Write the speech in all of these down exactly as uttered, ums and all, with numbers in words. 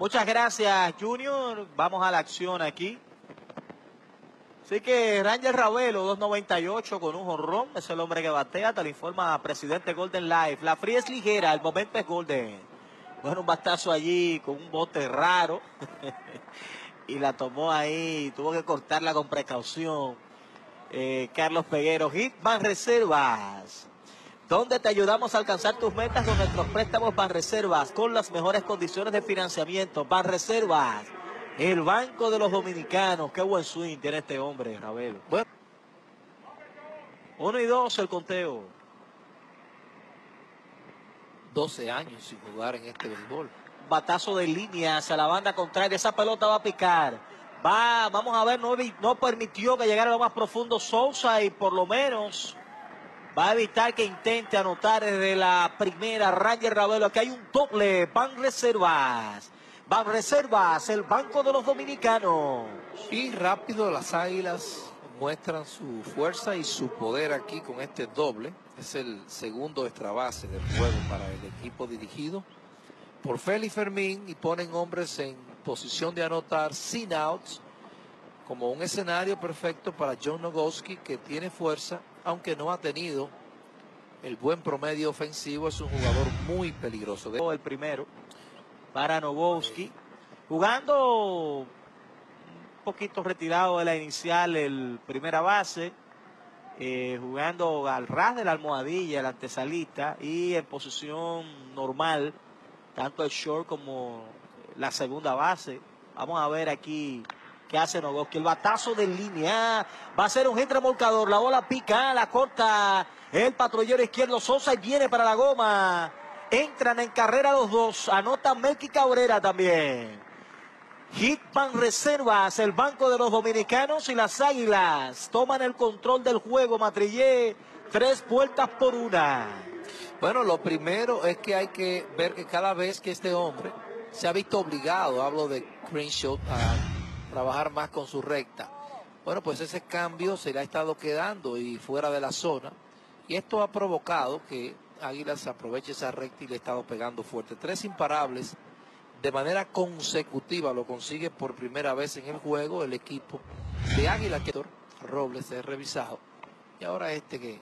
Muchas gracias, Junior. Vamos a la acción aquí. Así que Ranger Ravelo, dos noventa y ocho con un jonrón. Es el hombre que batea. Te lo informa presidente Golden Life. La fría es ligera, el momento es Golden. Bueno, un batazo allí con un bote raro. Y la tomó ahí. Tuvo que cortarla con precaución. Eh, Carlos Peguero. Hit Banreservas, donde te ayudamos a alcanzar tus metas con nuestros préstamos Banreservas, con las mejores condiciones de financiamiento. Banreservas, el Banco de los Dominicanos. Qué buen swing tiene este hombre, Ravelo. Bueno, uno y dos el conteo. doce años sin jugar en este béisbol. Batazo de línea hacia la banda contraria. Esa pelota va a picar. Va, vamos a ver, no, no permitió que llegara a lo más profundo Sousa y por lo menos va a evitar que intente anotar desde la primera. Ranger Ravelo. Aquí hay un doble. Banreservas. Banreservas, el Banco de los Dominicanos. Y rápido las Águilas muestran su fuerza y su poder aquí con este doble. Es el segundo extra base del juego para el equipo dirigido por Félix Fermín y ponen hombres en posición de anotar sin outs, como un escenario perfecto para John Nogowski, que tiene fuerza, aunque no ha tenido el buen promedio ofensivo. Es un jugador muy peligroso. El primero para Nogowski, jugando un poquito retirado de la inicial, el primera base, eh, jugando al ras de la almohadilla, el antesalista, y en posición normal, tanto el short como la segunda base. Vamos a ver aquí qué hace Nogowski. El batazo de línea va a ser un hit remolcador. La bola pica, la corta el patrullero izquierdo Sosa y viene para la goma. Entran en carrera los dos. Anota Melky Cabrera también. Hit Banreservas, el Banco de los Dominicanos, y las Águilas toman el control del juego. Matrillé, tres vueltas por una. Bueno, lo primero es que hay que ver que cada vez que este hombre se ha visto obligado, hablo de Crenshaw, a trabajar más con su recta, bueno, pues ese cambio se le ha estado quedando y fuera de la zona, y esto ha provocado que Águilas aproveche esa recta y le ha estado pegando fuerte. Tres imparables de manera consecutiva lo consigue por primera vez en el juego el equipo de Águilas, que Robles es revisado, y ahora este que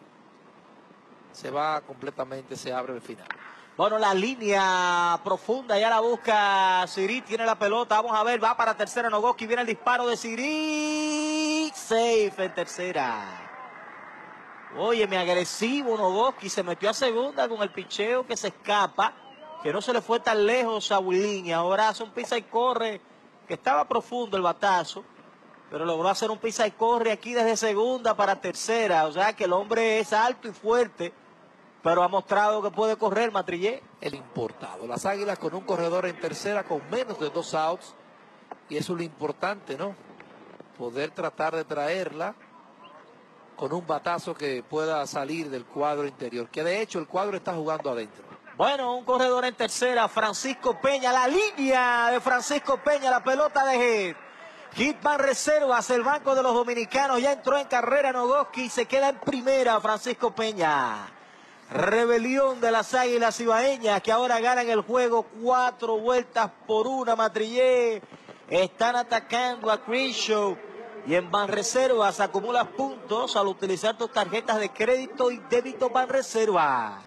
se va completamente, se abre el final. Bueno, la línea profunda ya la busca Siri, tiene la pelota, vamos a ver, va para tercera Nogowski, viene el disparo de Siri, safe en tercera. Óyeme, agresivo Nogowski, se metió a segunda con el picheo que se escapa, que no se le fue tan lejos a Wilín, y ahora hace un pisa y corre, que estaba profundo el batazo, pero logró hacer un pisa y corre aquí desde segunda para tercera. O sea que el hombre es alto y fuerte, pero ha mostrado que puede correr, Matrillé. El importado. Las Águilas con un corredor en tercera con menos de dos outs. Y eso es lo importante, ¿no? Poder tratar de traerla con un batazo que pueda salir del cuadro interior. Que de hecho el cuadro está jugando adentro. Bueno, un corredor en tercera, Francisco Peña. La línea de Francisco Peña, la pelota de hit. Hit Banreservas, el Banco de los Dominicanos. Ya entró en carrera Nogowski y se queda en primera Francisco Peña. Rebelión de las Águilas Ibaeñas, que ahora ganan el juego cuatro vueltas por una. Matrillé, están atacando a Crenshaw. Y en Banreservas acumulas puntos al utilizar tus tarjetas de crédito y débito Banreservas.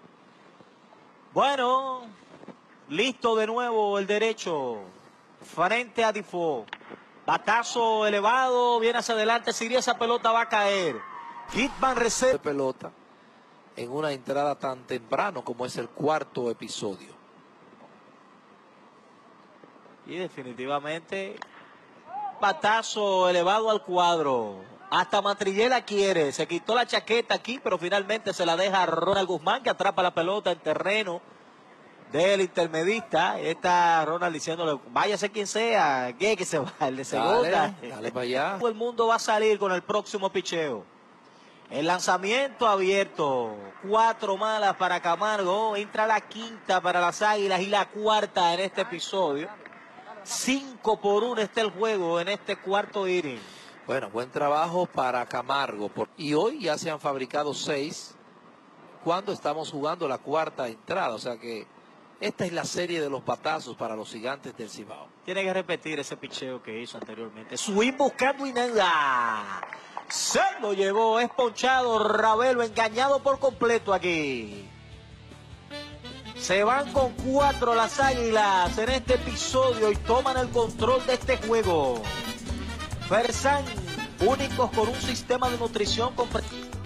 Bueno, listo de nuevo el derecho. Frente a Difo. Batazo elevado, viene hacia adelante, si esa pelota va a caer. Hit Banreservas. De pelota en una entrada tan temprano como es el cuarto episodio. Y definitivamente, batazo elevado al cuadro. Hasta Matrillé la quiere. Se quitó la chaqueta aquí, pero finalmente se la deja a Ronald Guzmán, que atrapa la pelota en terreno del intermedista. Está Ronald diciéndole, váyase quien sea, que, que se va, el de segunda. Dale, dale para allá. Todo el mundo va a salir con el próximo picheo. El lanzamiento abierto. Cuatro malas para Camargo. Entra la quinta para las Águilas y la cuarta en este episodio. Cinco por uno está el juego en este cuarto inning. Bueno, buen trabajo para Camargo. Y hoy ya se han fabricado seis cuando estamos jugando la cuarta entrada. O sea que Esta es la serie de los batazos para los Gigantes del Cibao. Tiene que repetir ese picheo que hizo anteriormente. Swing buscando y nada. Se lo llevó, es ponchado Ravelo, engañado por completo aquí. Se van con cuatro las Águilas en este episodio y toman el control de este juego. Fersan, únicos con un sistema de nutrición con...